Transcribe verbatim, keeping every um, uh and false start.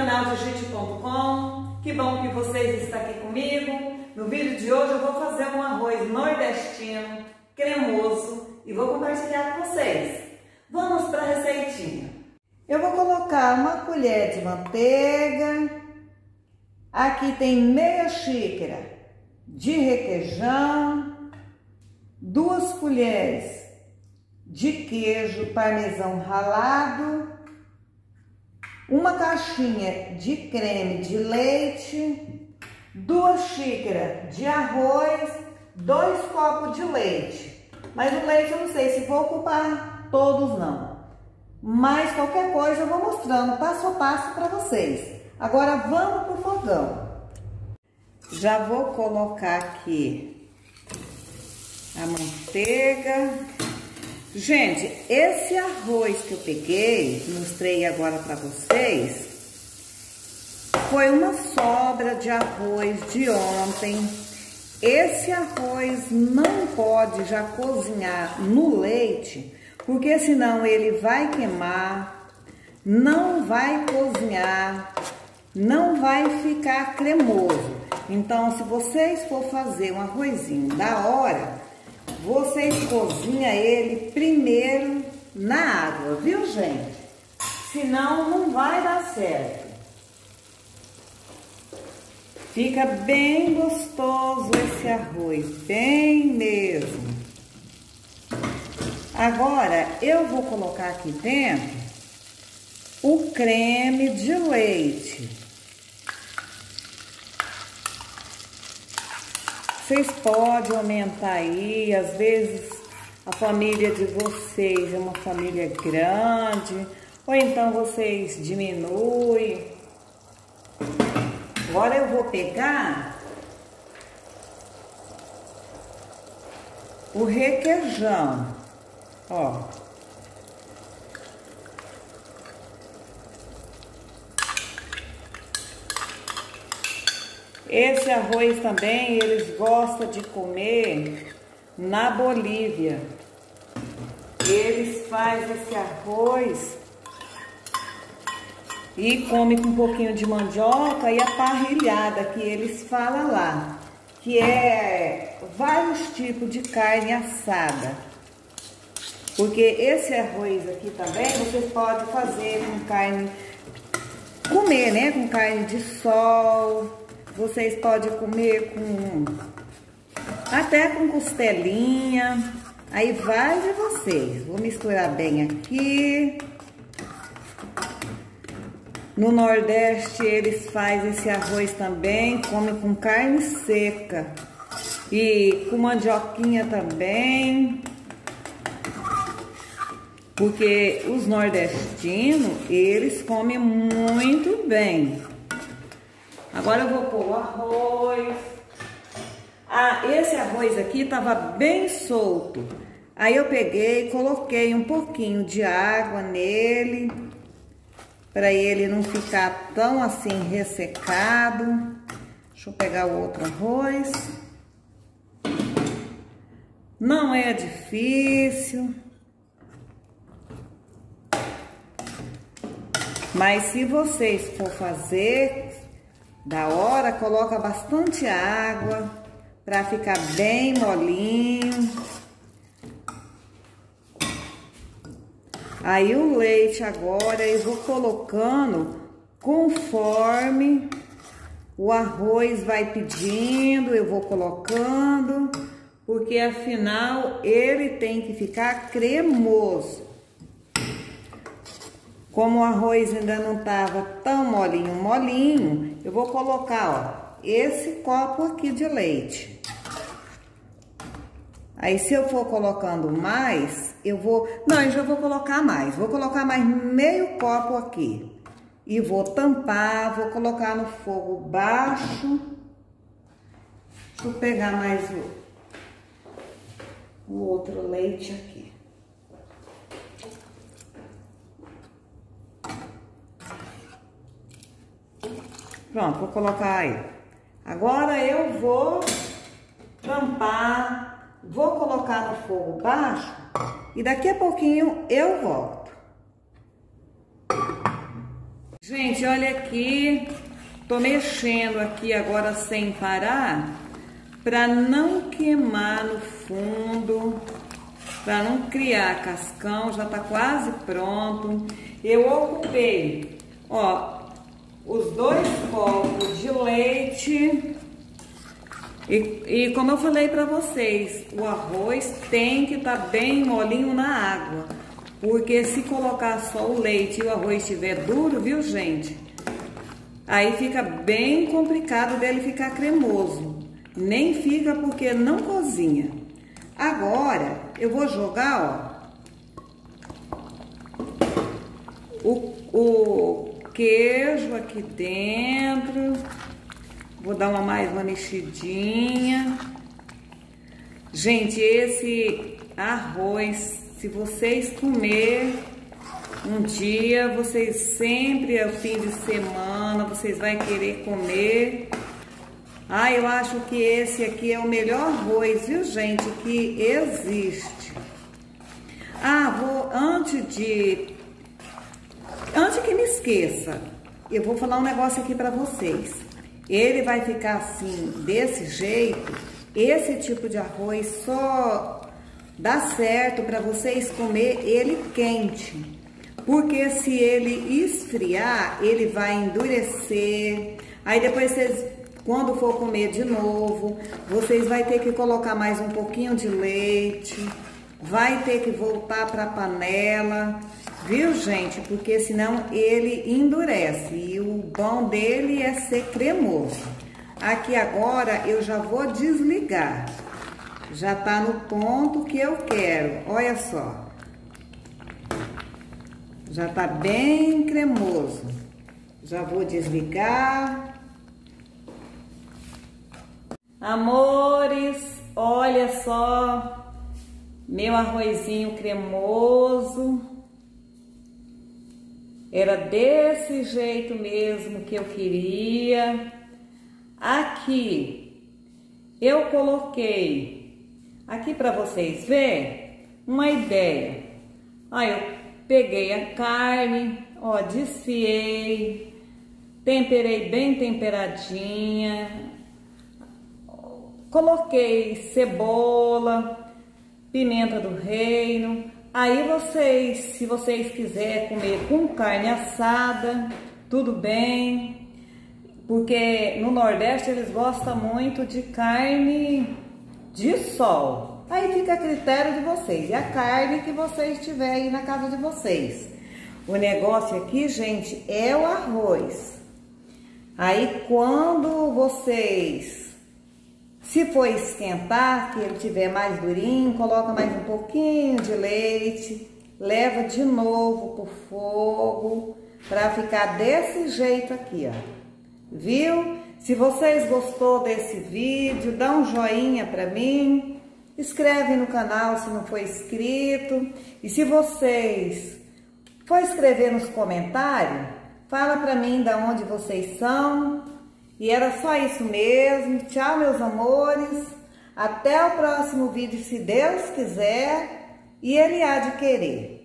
canal Jiu-Jitsu ponto com. Que bom que vocês estão aqui comigo. No vídeo de hoje eu vou fazer um arroz nordestino, cremoso, e vou compartilhar com vocês. Vamos para a receitinha. Eu vou colocar uma colher de manteiga. Aqui tem meia xícara de requeijão, duas colheres de queijo parmesão ralado, uma caixinha de creme de leite, duas xícaras de arroz, dois copos de leite. Mas o leite eu não sei se vou ocupar todos não. Mas qualquer coisa eu vou mostrando passo a passo para vocês. Agora vamos pro fogão. Já vou colocar aqui a manteiga. Gente, esse arroz que eu peguei, mostrei agora para vocês, foi uma sobra de arroz de ontem. Esse arroz não pode já cozinhar no leite, porque senão ele vai queimar, não vai cozinhar, não vai ficar cremoso. Então, se vocês for fazer um arrozinho da hora, vocês cozinham ele primeiro na água, viu, gente? Senão não vai dar certo. Fica bem gostoso esse arroz, bem mesmo. Agora, eu vou colocar aqui dentro o creme de leite. Vocês podem aumentar aí, às vezes a família de vocês é uma família grande, ou então vocês diminuem. Agora eu vou pegar o requeijão, ó. Esse arroz também eles gostam de comer na Bolívia. Eles fazem esse arroz e comem com um pouquinho de mandioca e a parrilhada que eles falam lá, que é vários tipos de carne assada. Porque esse arroz aqui também vocês podem fazer com carne, comer, né, com carne de sol. Vocês podem comer com, até com costelinha, aí vai de vocês. Vou misturar bem aqui. No Nordeste eles fazem esse arroz também, comem com carne seca e com mandioquinha também. Porque os nordestinos, eles comem muito bem. Agora eu vou pôr o arroz. Ah, esse arroz aqui tava bem solto. Aí eu peguei e coloquei um pouquinho de água nele, para ele não ficar tão assim ressecado. Deixa eu pegar o outro arroz. Não é difícil. Mas se vocês for fazer da hora, coloca bastante água para ficar bem molinho. Aí o leite agora eu vou colocando conforme o arroz vai pedindo, eu vou colocando, porque afinal ele tem que ficar cremoso. Como o arroz ainda não estava tão molinho, molinho, eu vou colocar, ó, esse copo aqui de leite. Aí, se eu for colocando mais, eu vou... Não, eu já vou colocar mais. Vou colocar mais meio copo aqui. E vou tampar, vou colocar no fogo baixo. Deixa eu pegar mais o, o outro leite aqui. Pronto, vou colocar aí. Agora eu vou tampar, vou colocar no fogo baixo e daqui a pouquinho eu volto. Gente, olha aqui, tô mexendo aqui agora sem parar, para não queimar no fundo, para não criar cascão. Já tá quase pronto. Eu ocupei, ó, os dois copos de leite e, e como eu falei para vocês, o arroz tem que estar tá bem molinho na água, porque se colocar só o leite e o arroz estiver duro, viu, gente? Aí fica bem complicado dele ficar cremoso. Nem fica porque não cozinha. Agora eu vou jogar, ó, o, o queijo aqui dentro. Vou dar uma mais uma mexidinha. Gente, esse arroz, se vocês comer um dia, vocês sempre, ao fim de semana, vocês vão querer comer. Ah, eu acho que esse aqui é o melhor arroz, viu, gente, que existe. Ah, vou, antes de... Antes que me esqueça, eu vou falar um negócio aqui pra vocês. Ele vai ficar assim, desse jeito. Esse tipo de arroz só dá certo para vocês comer ele quente. Porque se ele esfriar, ele vai endurecer. Aí depois vocês, quando for comer de novo, vocês vai ter que colocar mais um pouquinho de leite. Vai ter que voltar para a panela, viu, gente? Porque senão ele endurece. E o bom dele é ser cremoso. Aqui agora eu já vou desligar. Já tá no ponto que eu quero. Olha só. Já tá bem cremoso. Já vou desligar. Amores, olha só. Meu arrozinho cremoso. Era desse jeito mesmo que eu queria. Aqui eu coloquei, aqui para vocês verem, uma ideia. Aí eu peguei a carne, ó, desfiei, temperei bem temperadinha, coloquei cebola, pimenta do reino. Aí vocês, se vocês quiserem comer com carne assada, tudo bem, porque no Nordeste eles gostam muito de carne de sol. Aí fica a critério de vocês, e a carne que vocês tiverem aí na casa de vocês. O negócio aqui, gente, é o arroz. Aí quando vocês... Se for esquentar, que ele tiver mais durinho, coloca mais um pouquinho de leite, leva de novo pro fogo, para ficar desse jeito aqui, ó. Viu? Se vocês gostou desse vídeo, dá um joinha para mim, inscreve no canal se não for inscrito, e se vocês for escrever nos comentários, fala para mim de onde vocês são. E era só isso mesmo. Tchau, meus amores. Até o próximo vídeo, se Deus quiser e Ele há de querer.